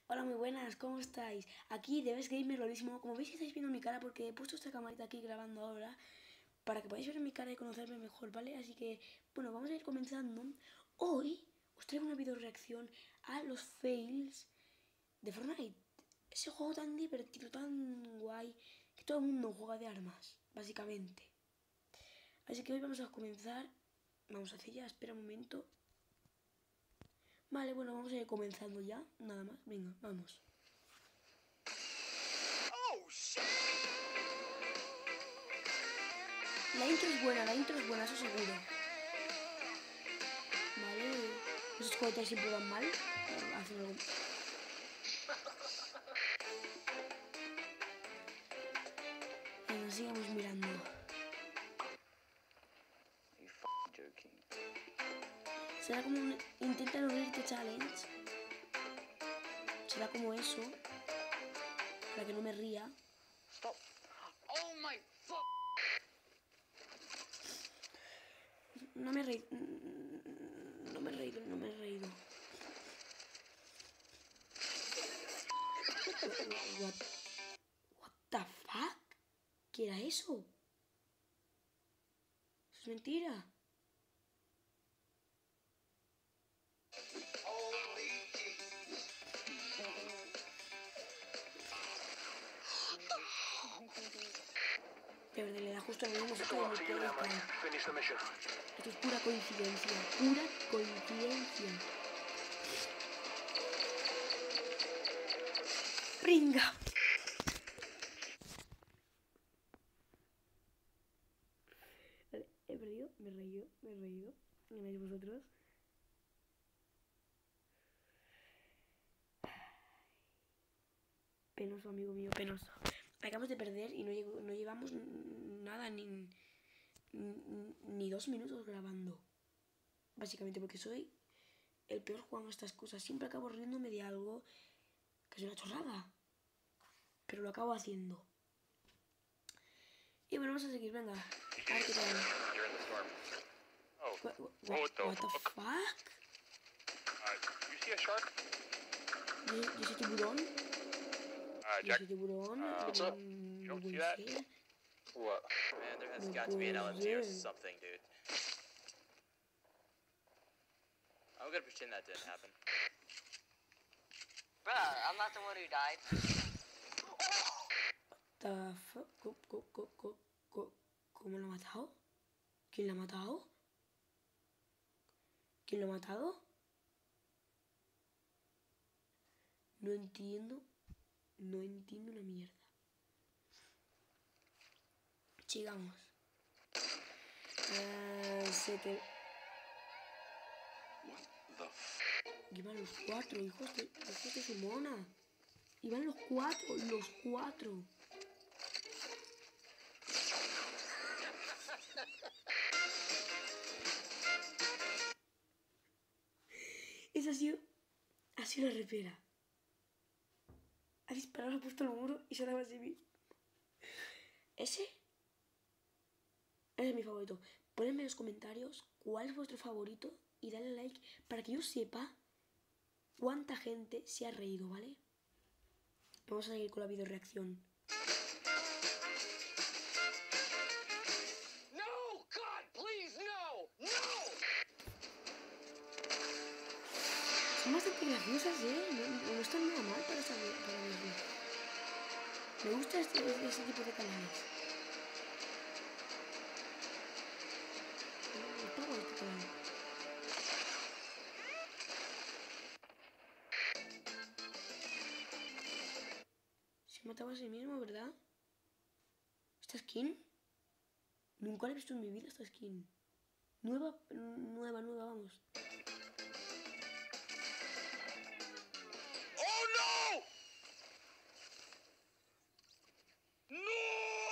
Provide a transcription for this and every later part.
Hola, muy buenas, ¿cómo estáis? Aquí de Best Gamer, lo mismo. Como veis, estáis viendo mi cara porque he puesto esta camarita aquí grabando ahora para que podáis ver mi cara y conocerme mejor, ¿vale? Así que, bueno, vamos a ir comenzando. Hoy os traigo una video reacción a los fails de Fortnite. Ese juego tan divertido, tan guay, que todo el mundo juega de armas, básicamente. Así que hoy vamos a comenzar. Vamos a hacer ya, espera un momento. Vale, bueno, vamos a ir comenzando ya, nada más. Venga, vamos. La intro es buena, eso seguro. Vale, esos cohetes siempre van mal. Hacen algo. Venga, sigamos mirando. Será como un intenta no reírte challenge. Será como eso. Para que no me ría. Stop. Oh my fuck. No me he reído. No me he reído, no me he reído. What the fuck? ¿Qué era eso? Eso es mentira. De verdad, le da justo al mismo sitio de mi pelo. Esto es pura coincidencia. Pura coincidencia. ¡Pringa! Vale, he perdido, me he reído. ¿Ganáis vosotros? Penoso, amigo mío, penoso. Acabamos de perder y no llevamos nada, ni 2 minutos grabando. Básicamente porque soy el peor jugando a estas cosas. Siempre acabo riéndome de algo que es una chorrada. Pero lo acabo haciendo. Y bueno, vamos a seguir, venga. A ver qué tal. What the fuck? You see a shark? ¿Y ese tiburón? ¿Y ese tiburón? What's up? You don't see that? What? Man, there has got to be an LMG or something, dude. I'm gonna pretend that didn't happen. Bruh, I'm not the one who died. The fuck? ¿Cómo lo ha matado? ¿Quién lo ha matado? ¿Quién lo ha matado? No entiendo una mierda. Sigamos. Iban los 4, hijos de su mona. Iban los 4. Esa ha sido la repera. Ha disparado, ha puesto el muro y se ha dado así mismo. Ese es mi favorito. Ponedme en los comentarios cuál es vuestro favorito y dale like para que yo sepa cuánta gente se ha reído, ¿vale? Vamos a seguir con la video reacción. No, God, please, no, no. Son bastante graciosas, no están nada mal para verlo. Me gusta ese tipo de canales. Está guay este canal. Se mataba a sí mismo, ¿verdad? ¿Esta skin? Nunca la he visto en mi vida, esta skin. Nueva, vamos. Oh no! No!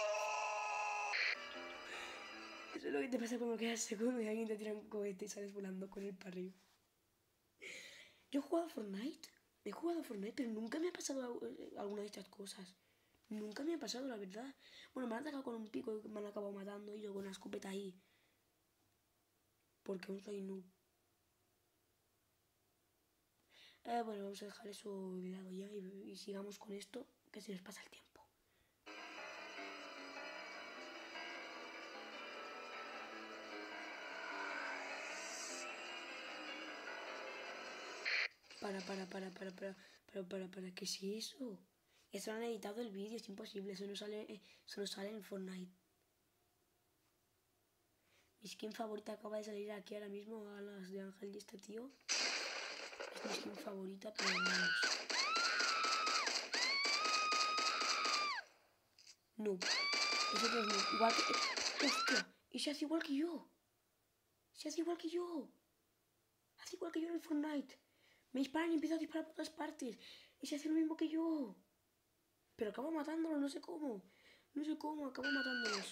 Eso es lo que te pasa cuando quedas segundo y alguien te tira un cohete y sales volando con él para arriba. Yo he jugado a Fortnite, pero nunca me ha pasado alguna de estas cosas. Nunca me ha pasado, la verdad. Bueno, me han atacado con un pico y me han acabado matando y yo con una escopeta ahí. Porque aún soy noob. Bueno, vamos a dejar eso de lado ya y sigamos con esto, que se nos pasa el tiempo. Para, ¿qué es eso? Eso lo han editado el vídeo, es imposible, eso no sale en Fortnite. Mi skin favorita acaba de salir aquí ahora mismo a las de Ángel y este tío. Es mi skin favorita, pero vamos. No. Eso no es no. Igual que... ¡Hostia! Y se hace igual que yo. Se hace igual que yo. Hace igual que yo en el Fortnite. Me disparan y empiezo a disparar por todas partes. Y se hace lo mismo que yo. Pero acabo matándolo, no sé cómo. No sé cómo, acabo matándolos.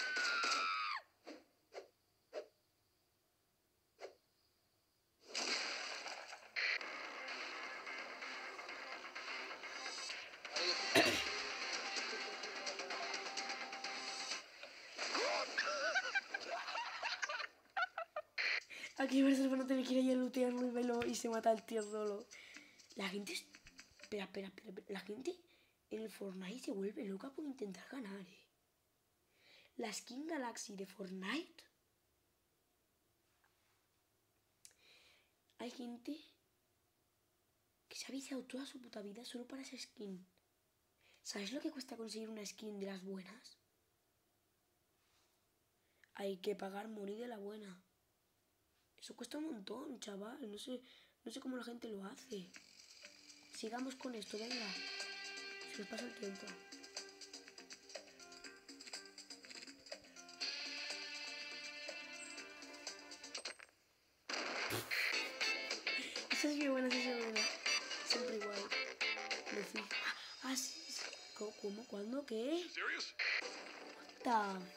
Aquí Barcelona no tiene que ir a lootearlo y verlo y se mata el tío solo. La gente... Espera. La gente en el Fortnite se vuelve loca por intentar ganar, La skin Galaxy de Fortnite. Hay gente que se ha viciado toda su puta vida solo para esa skin. ¿Sabes lo que cuesta conseguir una skin de las buenas? Hay que pagar morir de la buena. Eso cuesta un montón, chaval. No sé cómo la gente lo hace. Sigamos con esto, venga. Se nos pasa el tiempo. Esa es muy buena, Siempre igual. Lo fijo. Sí. ¿Cómo? ¿Cuándo? ¿Qué? What the...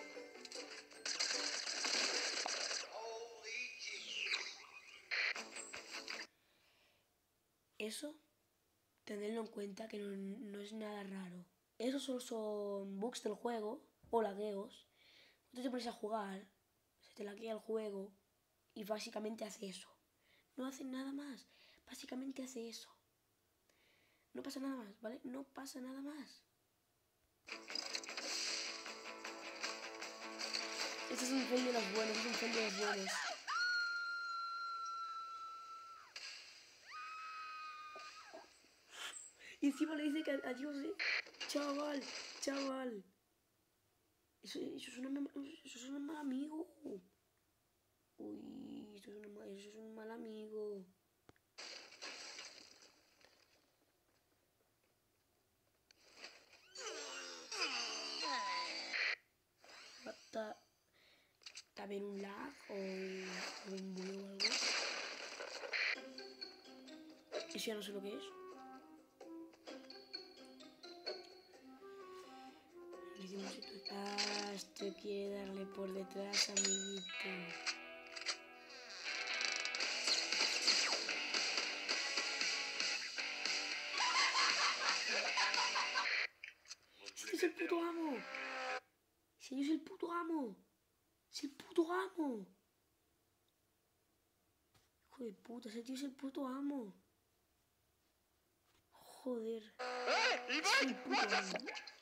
Eso, tenedlo en cuenta que no es nada raro. Eso solo son bugs del juego o lagueos. Tú te pones a jugar, se te laguea el juego y básicamente hace eso. No hace nada más, básicamente hace eso. No pasa nada más, ¿vale? No pasa nada más. Este es un fail de los buenos, Y encima le dice que adiós, chaval. Eso es un mal amigo. Uy, eso es un mal amigo. ¿Está bien un lag o un bug o algo? Eso ya no sé lo que es. Le decimos si tú... esto quiere darle por detrás, amiguito. ¡Este es el puto amo! ¡Sí, es el puto amo! ¡Es el puto amo! Hijo de puta, ese tío es el puto amo. Joder. Es el puto amo.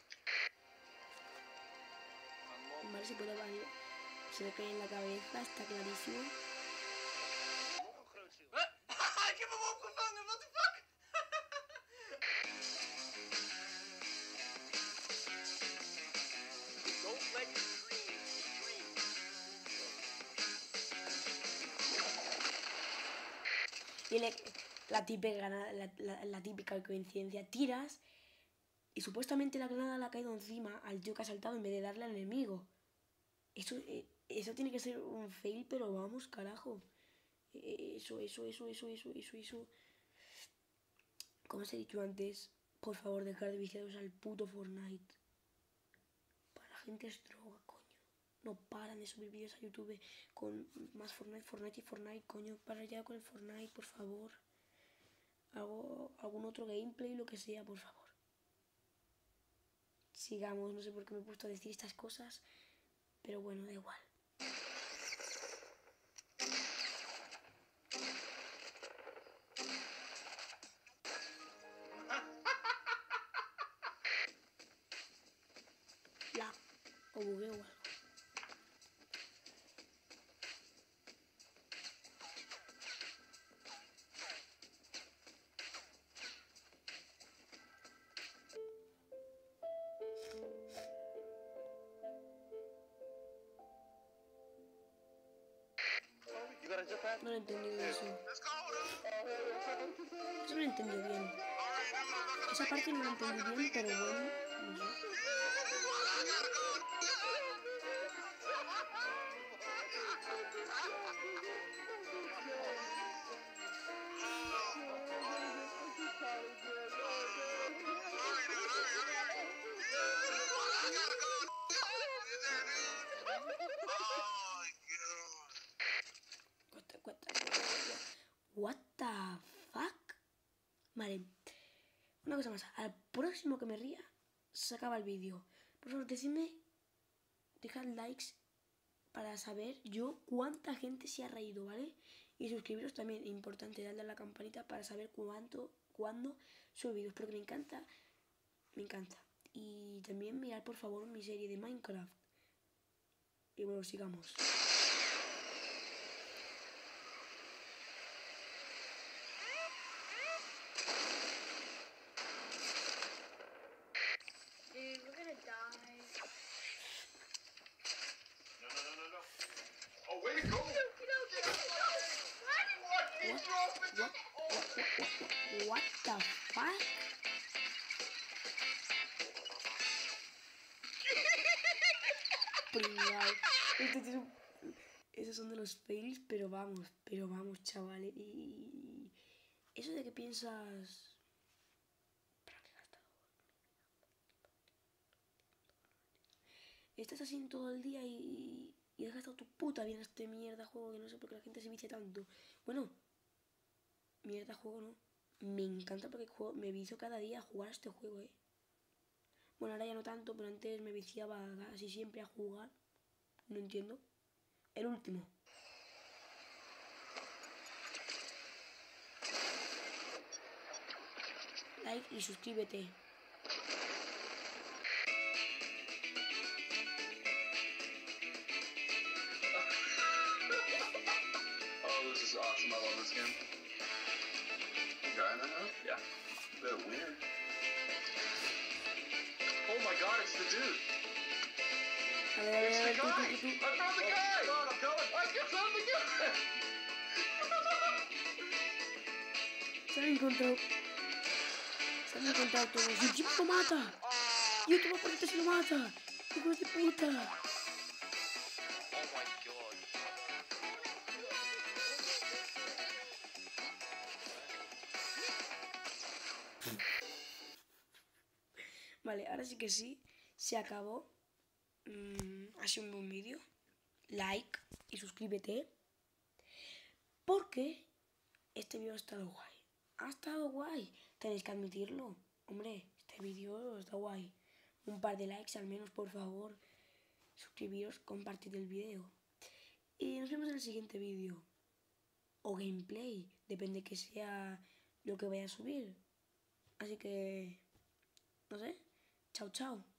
Vale, se puede valer. Se le cae en la cabeza, está clarísimo. Y la típica coincidencia, tiras y supuestamente la granada le ha caído encima al tío que ha saltado en vez de darle al enemigo. Eso tiene que ser un fail, pero vamos, carajo. Eso. Como os he dicho antes, por favor, dejar de viciaros al puto Fortnite. Para la gente es droga, coño. No paran de subir vídeos a YouTube con más Fortnite, coño. Para ya con el Fortnite, por favor. Hago algún otro gameplay, lo que sea, por favor. Sigamos, no sé por qué me he puesto a decir estas cosas, pero bueno, da igual. O bugueo o algo. No lo he entendido eso. Eso no lo he entendido bien. Esa parte no la entendí bien, pero bueno, no sé. What the fuck? Vale. Una cosa más. Al próximo que me ría, se acaba el vídeo. Por favor, decidme, dejad likes para saber yo cuánta gente se ha reído, ¿vale? Y suscribiros también, importante, darle a la campanita para saber cuándo subo vídeos, porque me encanta. Me encanta. Y también mirad, por favor, mi serie de Minecraft. Y bueno, sigamos. What the fuck? Pringao. Esos son de los fails, pero vamos, chavales. Y eso de que piensas... ¿Para qué he gastado? Estás así todo el día y has gastado tu puta vida en este mierda juego que no sé por qué la gente se vicia tanto. Bueno, mierda juego no. Me encanta porque me vicio cada día a jugar a este juego, Bueno, ahora ya no tanto, pero antes me viciaba casi siempre a jugar. No entiendo. El último. Like y suscríbete. Oh, this is awesome. I love this game. Guy in that house? Yeah. A bit weird. Oh my god, it's the dude. It's the guy. I found the guy. Come on, I'm coming. I found the guy. Se han encontrado todos. ¡Y Jim lo mata! ¡Y otro más fuerte se lo mata! ¡Hijos de puta! Oh my god. Vale, ahora sí que sí. Se acabó. Ha sido un buen vídeo. Like y suscríbete. Porque este vídeo ha estado guay. Ha estado guay. Tenéis que admitirlo. Hombre, este vídeo está guay. Un par de likes al menos, por favor. Suscribiros, compartid el vídeo. Y nos vemos en el siguiente vídeo. O gameplay. Depende que sea lo que vaya a subir. Así que... no sé. Chao, chao.